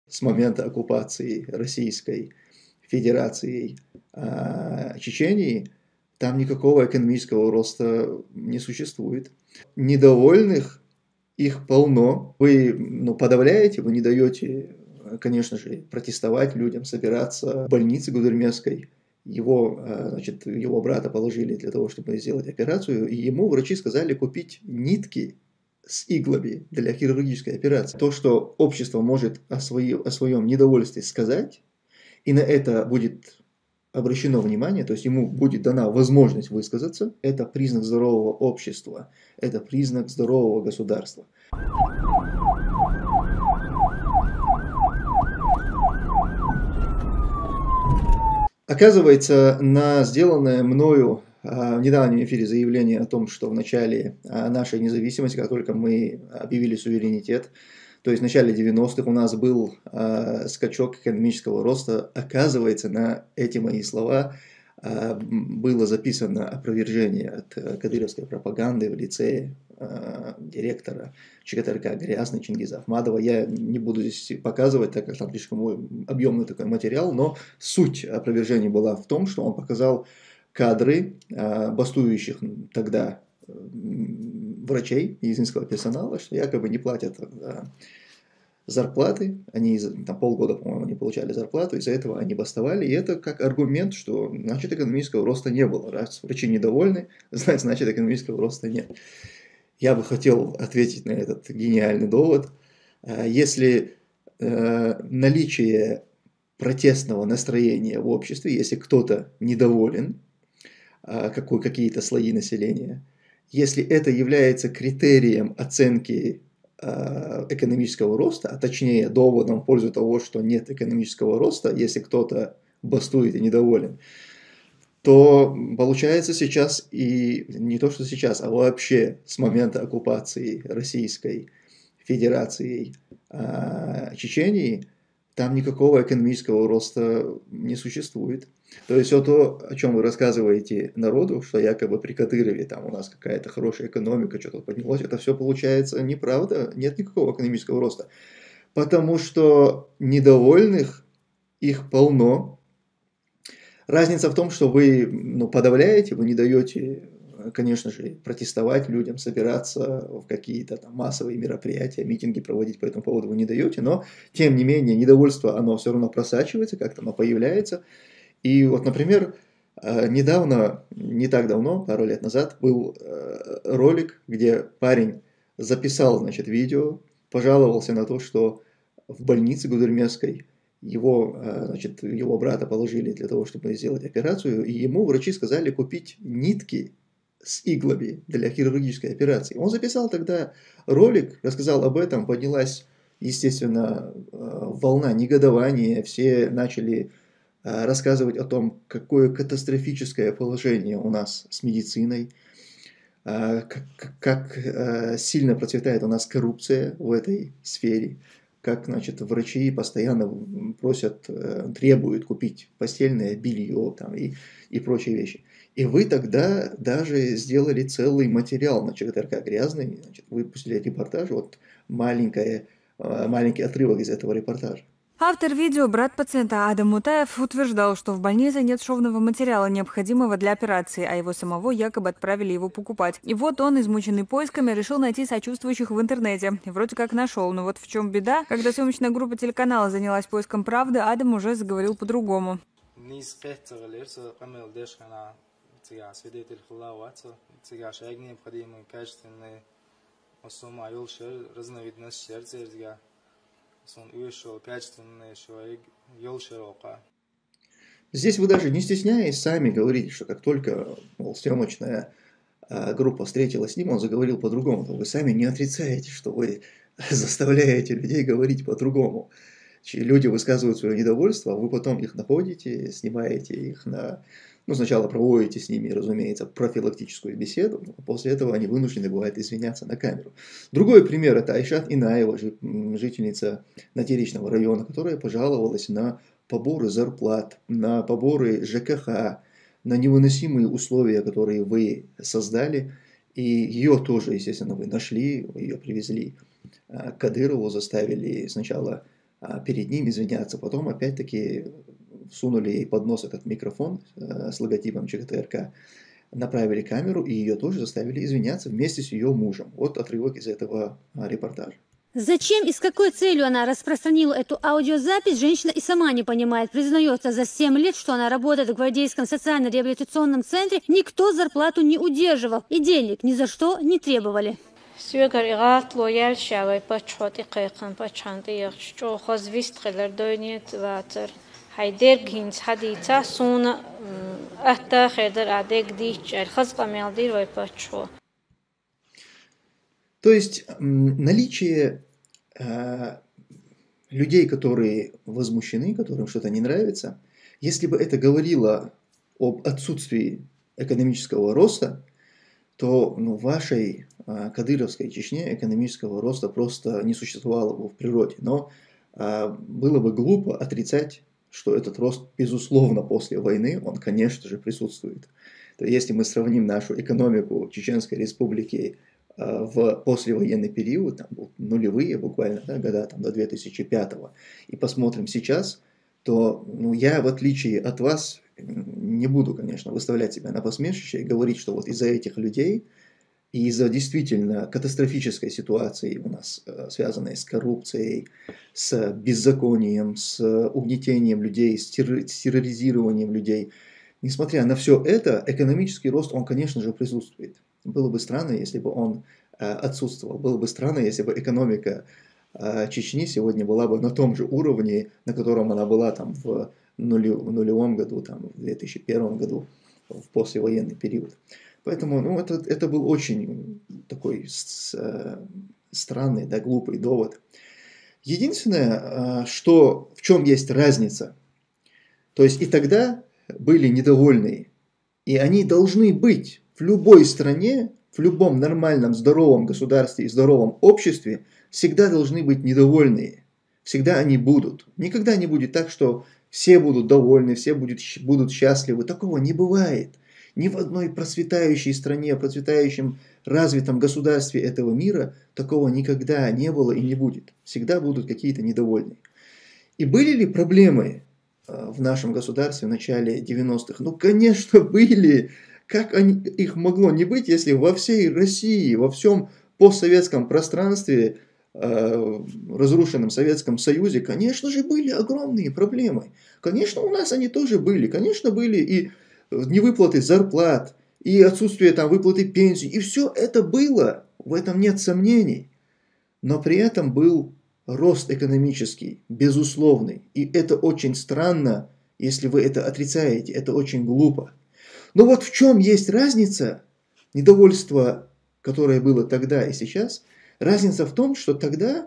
с момента оккупации Российской Федерацией Чечении, там никакого экономического роста не существует. Недовольных их полно. Вы подавляете, вы не даете, конечно же, протестовать людям, собираться в больнице Гудермесской. Его брата положили для того, чтобы сделать операцию, и ему врачи сказали купить нитки с иглами для хирургической операции. То, что общество может о своем недовольстве сказать, и на это будет обращено внимание, то есть ему будет дана возможность высказаться, это признак здорового общества, это признак здорового государства. Оказывается, на сделанное мною в недавнем эфире заявление о том, что в начале нашей независимости, как только мы объявили суверенитет, то есть в начале 90-х у нас был скачок экономического роста, оказывается, на эти мои слова было записано опровержение от кадыровской пропаганды в лице директора ЧГТРК Грязный Чингиза Ахмадова. Я не буду здесь показывать, так как там слишком объемный такой материал, но суть опровержения была в том, что он показал кадры бастующих тогда врачей, медицинского персонала, что якобы не платят зарплаты, они там полгода, по-моему, не получали зарплату, из-за этого они бастовали, и это как аргумент, что значит экономического роста не было. Раз врачи недовольны, значит экономического роста нет. Я бы хотел ответить на этот гениальный довод. Если наличие протестного настроения в обществе, если кто-то недоволен, какие-то слои населения, если это является критерием оценки экономического роста, а точнее доводом в пользу того, что нет экономического роста, если кто-то бастует и недоволен, то получается сейчас, и не то что сейчас, а вообще с момента оккупации Российской Федерацией Чечении, там никакого экономического роста не существует. То есть все то, о чем вы рассказываете народу, что якобы при Кадырове там у нас какая-то хорошая экономика, что-то поднялось, это все получается неправда, нет никакого экономического роста. Потому что недовольных их полно. Разница в том, что вы подавляете, вы не даете, конечно же, протестовать людям, собираться в какие-то там массовые мероприятия, митинги проводить по этому поводу вы не даете, но тем не менее недовольство, оно все равно просачивается, как-то оно появляется. И вот, например, недавно, не так давно, пару лет назад, был ролик, где парень записал, видео, пожаловался на то, что в больнице Гудермесской его брата положили для того, чтобы сделать операцию, и ему врачи сказали купить нитки с иглами для хирургической операции. Он записал тогда ролик, рассказал об этом, поднялась, естественно, волна негодования, все начали рассказывать о том, какое катастрофическое положение у нас с медициной, как сильно процветает у нас коррупция в этой сфере, как, врачи постоянно просят, требуют купить постельное белье там, и прочие вещи. И вы тогда даже сделали целый материал на ЧГТРК Грязный, выпустили репортаж, вот маленький отрывок из этого репортажа. Автор видео, брат пациента Адам Мутаев, утверждал, что в больнице нет шовного материала, необходимого для операции, а его самого якобы отправили его покупать. И вот он, измученный поисками, решил найти сочувствующих в интернете. И вроде как нашел. Но вот в чем беда, когда съемочная группа телеканала занялась поиском правды, Адам уже заговорил по-другому. Здесь вы даже не стесняясь сами говорите, что как только съемочная группа встретилась с ним, он заговорил по-другому. Вы сами не отрицаете, что вы заставляете людей говорить по-другому. Люди высказывают свое недовольство, а вы потом их находите, снимаете их сначала проводите с ними, разумеется, профилактическую беседу, а после этого они вынуждены бывают извиняться на камеру. Другой пример – это Айшат Инаева, жительница Натеричного района, которая пожаловалась на поборы зарплат, на поборы ЖКХ, на невыносимые условия, которые вы создали, и ее тоже, естественно, вы нашли, ее привезли к Кадырову, заставили сначала перед ним извиняться. Потом опять-таки сунули ей под нос этот микрофон с логотипом ЧГТРК, направили камеру и ее тоже заставили извиняться вместе с ее мужем. Вот отрывок из этого репортажа. Зачем и с какой целью она распространила эту аудиозапись, женщина и сама не понимает. Признается, за 7 лет, что она работает в Гвардейском социально-реабилитационном центре, никто зарплату не удерживал и денег ни за что не требовали. То есть наличие людей, которые возмущены, которым что-то не нравится, если бы это говорило об отсутствии экономического роста, то в вашей кадыровской Чечне экономического роста просто не существовало бы в природе. Но было бы глупо отрицать, что этот рост, безусловно, после войны, он, конечно же, присутствует. То есть, если мы сравним нашу экономику Чеченской Республики в послевоенный период, там, нулевые буквально, да, года там, до 2005, и посмотрим сейчас, то я, в отличие от вас, не буду, конечно, выставлять себя на посмешище и говорить, что вот из-за этих людей и из-за действительно катастрофической ситуации у нас, связанной с коррупцией, с беззаконием, с угнетением людей, с терроризированием людей, несмотря на все это, экономический рост, он, конечно же, присутствует. Было бы странно, если бы он отсутствовал. Было бы странно, если бы экономика Чечни сегодня была бы на том же уровне, на котором она была там, в нулевом году, там, в 2001 году, в послевоенный период. Поэтому это был очень такой странный, да, глупый довод. Единственное, что, в чем есть разница, то есть и тогда были недовольные, и они должны быть в любой стране, в любом нормальном, здоровом государстве и здоровом обществе, всегда должны быть недовольные. Всегда они будут. Никогда не будет так, что все будут довольны, все будут счастливы. Такого не бывает. Ни в одной процветающей стране, процветающем, развитом государстве этого мира такого никогда не было и не будет. Всегда будут какие-то недовольные. И были ли проблемы в нашем государстве в начале 90-х? Ну, конечно, были. Как их могло не быть, если во всей России, во всем постсоветском пространстве, разрушенном Советском Союзе, конечно же, были огромные проблемы. Конечно, у нас они тоже были. Конечно, были и невыплаты зарплат, и отсутствие там выплаты пенсий. И все это было, в этом нет сомнений. Но при этом был рост экономический, безусловный. И это очень странно, если вы это отрицаете. Это очень глупо. Но вот в чем есть разница, недовольство, которое было тогда и сейчас, разница в том, что тогда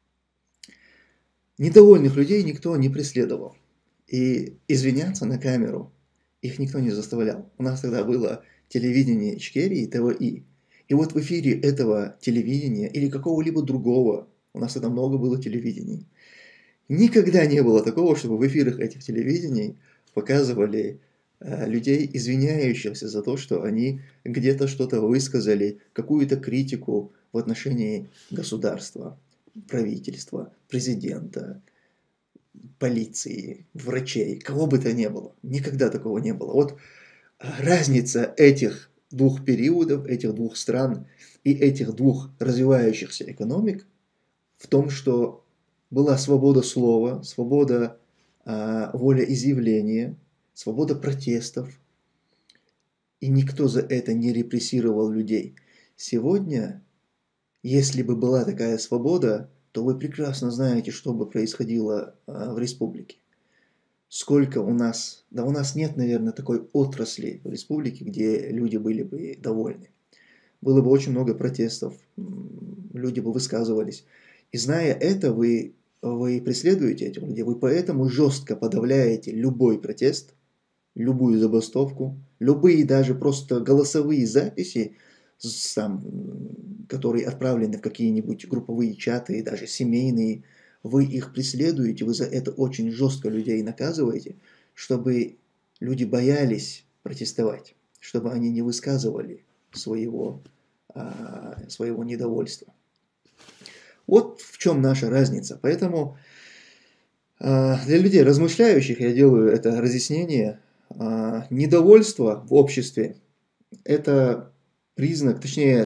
недовольных людей никто не преследовал. И извиняться на камеру их никто не заставлял. У нас тогда было телевидение Ичкерии, ТВИ. И вот в эфире этого телевидения или какого-либо другого, у нас тогда много было телевидений, никогда не было такого, чтобы в эфирах этих телевидений показывали людей, извиняющихся за то, что они где-то что-то высказали, какую-то критику в отношении государства, правительства, президента, полиции, врачей, кого бы то ни было. Никогда такого не было. Вот разница этих двух периодов, этих двух стран и этих двух развивающихся экономик в том, что была свобода слова, свобода волеизъявления, свобода протестов, и никто за это не репрессировал людей. Сегодня, если бы была такая свобода, то вы прекрасно знаете, что бы происходило в республике. Сколько у нас, да у нас нет, наверное, такой отрасли в республике, где люди были бы довольны. Было бы очень много протестов, люди бы высказывались. И зная это, вы преследуете этих людей, вы поэтому жестко подавляете любой протест, любую забастовку, любые даже просто голосовые записи, которые отправлены в какие-нибудь групповые чаты, даже семейные, вы их преследуете, вы за это очень жестко людей наказываете, чтобы люди боялись протестовать, чтобы они не высказывали своего недовольства. Вот в чем наша разница. Поэтому Для людей размышляющих я делаю это разъяснение. Недовольство в обществе – это признак, точнее,